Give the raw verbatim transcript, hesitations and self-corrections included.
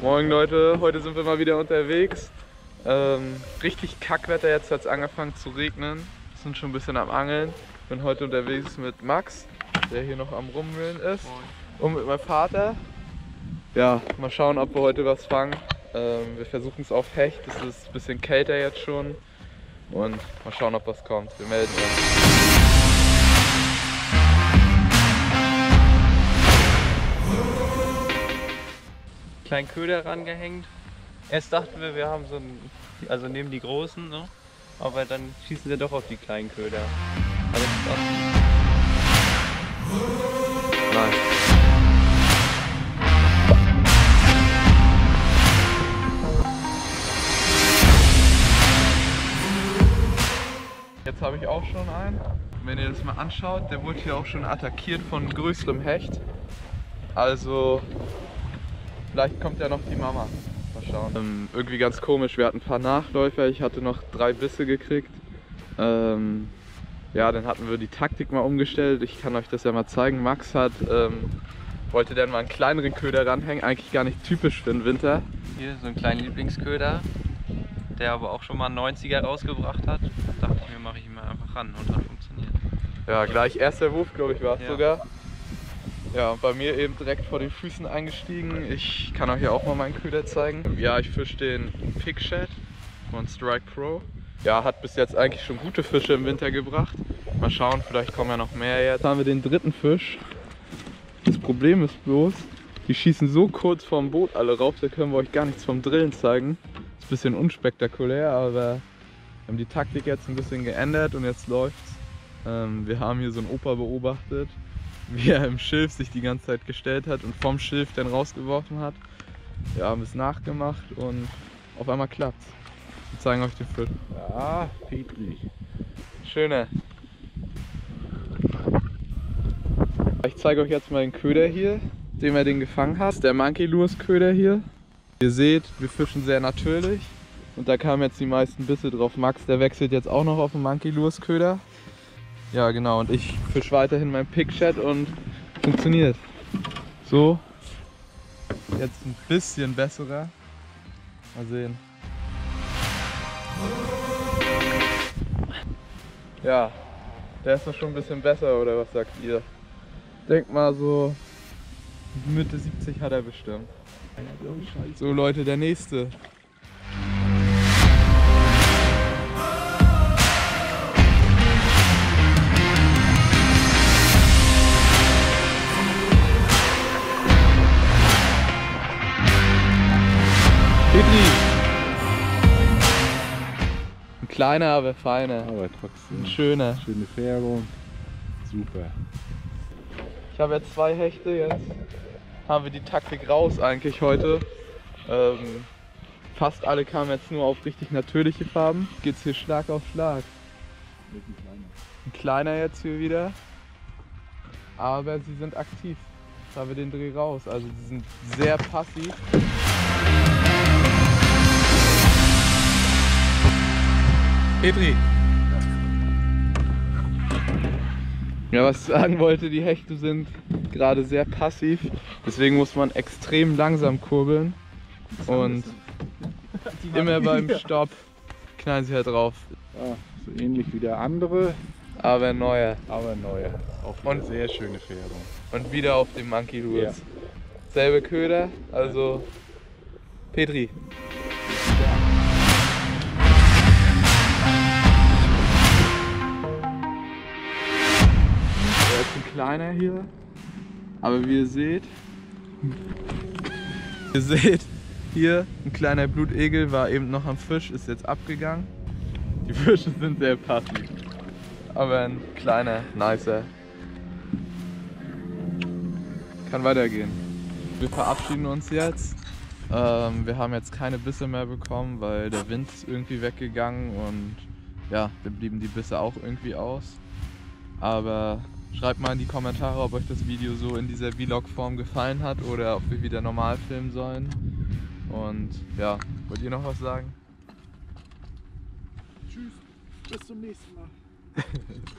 Moin Leute, heute sind wir mal wieder unterwegs. Ähm, richtig Kackwetter, jetzt hat es angefangen zu regnen. Wir sind schon ein bisschen am Angeln. Bin heute unterwegs mit Max, der hier noch am Rummeln ist. Moin. Und mit meinem Vater. Ja, mal schauen, ob wir heute was fangen. Ähm, wir versuchen es auf Hecht, es ist ein bisschen kälter jetzt schon. Und mal schauen, ob was kommt. Wir melden uns. Kleinen Köder rangehängt. Erst dachten wir, wir haben so einen, also nehmen die großen, ne? Aber dann schießen wir doch auf die kleinen Köder. Alles klar. Nice. Jetzt habe ich auch schon einen. Wenn ihr das mal anschaut, der wurde hier auch schon attackiert von größerem Hecht. Also vielleicht kommt ja noch die Mama. Mal schauen. Ähm, irgendwie ganz komisch, wir hatten ein paar Nachläufer, ich hatte noch drei Bisse gekriegt. Ähm, ja, dann hatten wir die Taktik mal umgestellt. Ich kann euch das ja mal zeigen. Max hat, ähm, wollte dann mal einen kleineren Köder ranhängen, eigentlich gar nicht typisch für den Winter. Hier so einen kleinen Lieblingsköder, der aber auch schon mal einen neunziger rausgebracht hat. Da dachte ich mir, mache ich ihn mal einfach ran und hat funktioniert. Ja, gleich erster Wurf, glaube ich, war es ja. sogar. Ja, bei mir eben direkt vor den Füßen eingestiegen. Ich kann euch ja auch mal meinen Köder zeigen. Ja, ich fische den Pig Shad von Strike Pro. Ja, hat bis jetzt eigentlich schon gute Fische im Winter gebracht. Mal schauen, vielleicht kommen ja noch mehr jetzt. Jetzt haben wir den dritten Fisch. Das Problem ist bloß, die schießen so kurz vorm Boot alle rauf, da können wir euch gar nichts vom Drillen zeigen. Ist ein bisschen unspektakulär, aber wir haben die Taktik jetzt ein bisschen geändert und jetzt läuft's. Ähm, wir haben hier so einen Opa beobachtet, wie er im Schilf sich die ganze Zeit gestellt hat und vom Schilf dann rausgeworfen hat. Ja, haben es nachgemacht und auf einmal klappt's. Wir zeigen euch den Fisch. Ja, Petri. Schöner. Ich zeige euch jetzt mal den Köder hier, dem er den gefangen hat. Der Monkey Lures Köder hier. Ihr seht, wir fischen sehr natürlich und da kamen jetzt die meisten Bisse drauf. Max, der wechselt jetzt auch noch auf den Monkey Lures Köder. Ja genau, und ich fische weiterhin mein Pig Shad und funktioniert. So, jetzt ein bisschen besserer. Mal sehen. Ja, der ist doch schon ein bisschen besser, oder was sagt ihr? Denk mal so Mitte siebzig hat er bestimmt. So Leute, der nächste. Ein kleiner, aber feiner. Aber trotzdem. Ein schöner. Schöne Färbung. Super. Ich habe jetzt zwei Hechte, jetzt haben wir die Taktik raus eigentlich heute. Ähm, fast alle kamen jetzt nur auf richtig natürliche Farben. Geht's hier Schlag auf Schlag. Ein kleiner. Ein kleiner jetzt hier wieder. Aber sie sind aktiv. Jetzt haben wir den Dreh raus. Also sie sind sehr passiv. Petri. Ja, was ich sagen wollte, die Hechte sind gerade sehr passiv, deswegen muss man extrem langsam kurbeln und immer beim Stopp knallen sie halt drauf. Ja, so ähnlich wie der andere, aber neuer. aber neuer. Auch wieder Und sehr schöne Färbung. Und wieder auf dem Monkey Lures. Ja. Selbe Köder, also Petri. Kleiner hier, aber wie ihr seht, ihr seht hier, ein kleiner Blutegel war eben noch am Fisch, ist jetzt abgegangen. Die Fische sind sehr passiv, aber ein kleiner, nicer. Kann weitergehen. Wir verabschieden uns jetzt. Ähm, wir haben jetzt keine Bisse mehr bekommen, weil der Wind ist irgendwie weggegangen und ja, dann blieben die Bisse auch irgendwie aus. Aber schreibt mal in die Kommentare, ob euch das Video so in dieser Vlog-Form gefallen hat oder ob wir wieder normal filmen sollen. Und ja, wollt ihr noch was sagen? Tschüss, bis zum nächsten Mal.